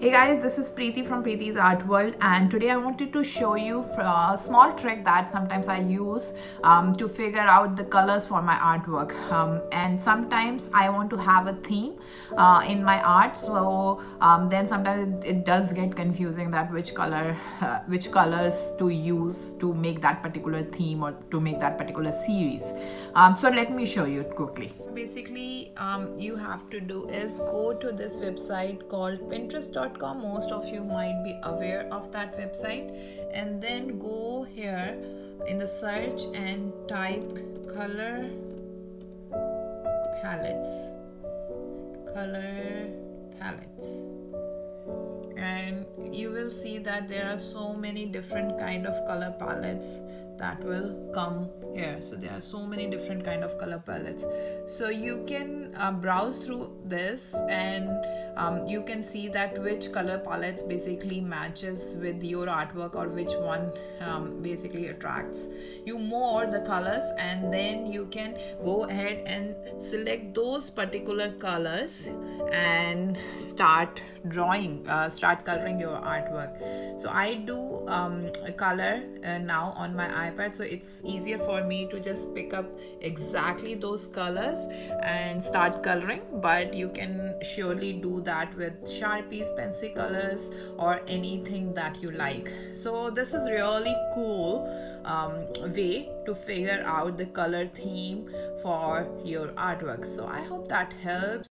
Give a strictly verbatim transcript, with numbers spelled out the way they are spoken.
Hey guys, this is Preeti from Preeti's Art World, and today I wanted to show you a small trick that sometimes I use um, to figure out the colors for my artwork. Um, and sometimes I want to have a theme uh, in my art, so um, then sometimes it, it does get confusing that which color, uh, which colors to use to make that particular theme or to make that particular series. Um, so let me show you quickly. Basically, um, you have to do is go to this website called Pinterest dot com. Most of you might be aware of that website, and then go here in the search and type color palettes color palettes and you will see that there are so many different kind of color palettes that will come here. So there are so many different kind of color palettes, so you can uh, browse through this, and um, you can see that which color palettes basically matches with your artwork, or which one um, basically attracts you more, the colors, and then you can go ahead and select those particular colors and start drawing uh, start coloring your artwork. So I do um, a color uh, now on my iPad, so it's easier for me to just pick up exactly those colors and start coloring, but you can surely do that with Sharpies, pencil colors, or anything that you like. So this is really cool um, way to figure out the color theme for your artwork. So I hope that helps.